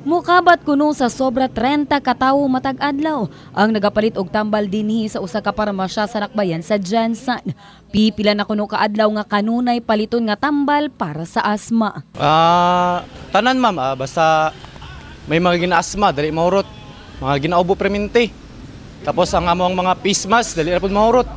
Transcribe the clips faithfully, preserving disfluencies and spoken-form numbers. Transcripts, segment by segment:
Mukabat kuno sa sobra trenta ka tawo matag adlaw ang nagapalit og tambal dinhi sa usa ka parmasya sa Nakbayan sa Jansan. Pipila na kuno ka adlaw nga kanunay paliton nga tambal para sa asma. Ah, tanan ma'am, ah, basta may mga ginaasma dali mahurot, mga ginaubo premente. Tapos ang among mga face mask dali ra pud mahurot.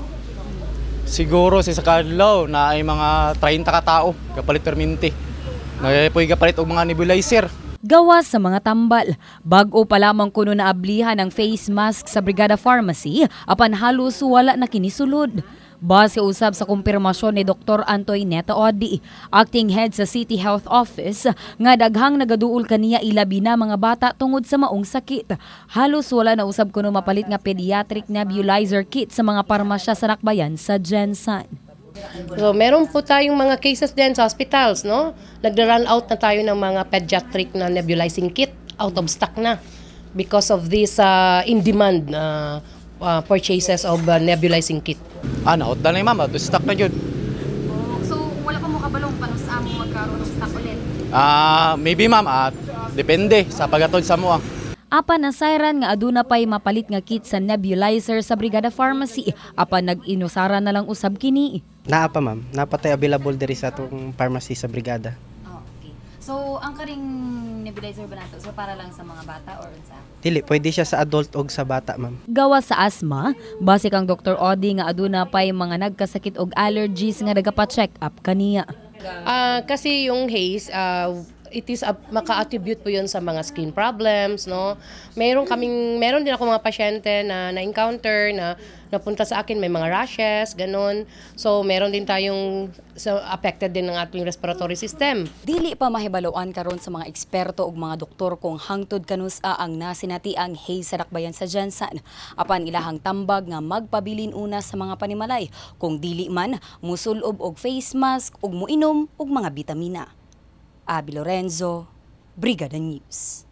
Siguro sa kadlaw na ay mga trenta ka tawo kapalit permente. Nagapoy kapalit og mga nebulizer. Gawa sa mga tambal, bag-o pa lamang kuno na ablihan ang face mask sa Brigada Pharmacy apan halos wala na kinisulod. Base usab sa kumpirmasyon ni Doktor Antoy Neto Odi, acting head sa City Health Office, nga daghang nagaduol kaniya ilabi na mga bata tungod sa maong sakit. Halos wala na usab kuno mapalit nga pediatric nebulizer kit sa mga parmasya sa Nakbayan sa Jansan. So, meron po tayong mga cases din sa hospitals, no? Nagda-run out na tayo ng mga pediatric na nebulizing kit, out of stock na because of this uh, in-demand uh, uh, purchases of uh, nebulizing kit. Ah, na-out na ma'am, out of stock na yun. Oh, so, wala pa mo kabalong panos sa amo magkaroon ng stock ulit? Ah, maybe ma'am, ah, depende sa pagatod sa mo. Apan nasayran nga aduna pay mapalit nga kit sa nebulizer sa Brigada Pharmacy, apan nag-inusara na lang usab kini. Naa pa ma'am, napatay available diri sa atong pharmacy sa Brigada. Oh, okay. So, ang karing nebulizer ba nato? So, para lang sa mga bata or sa? Dili, pwede siya sa adult og sa bata ma'am. Gawa sa asma, base kang Doktor Odi nga aduna pay mga nagkasakit og allergies nga nagapa-check up kaniya. Uh, kasi yung haze, uh, it is a, maka-attribute po yun sa mga skin problems, no? Meron kaming, meron din ako mga pasyente na na-encounter na napunta sa akin, may mga rashes, ganun. So, meron din tayong so, affected din ng ating respiratory system. Dili pa mahibaloan karon sa mga eksperto ug mga doktor kung hangtod kanusa ang nasinatiang haze sa Nakbayan sa Jansan. Apan ilahang tambag nga magpabilin una sa mga panimalay kung dili man musulob og face mask ug muinom og mga bitamina. Abi Lorenzo, Brigada News.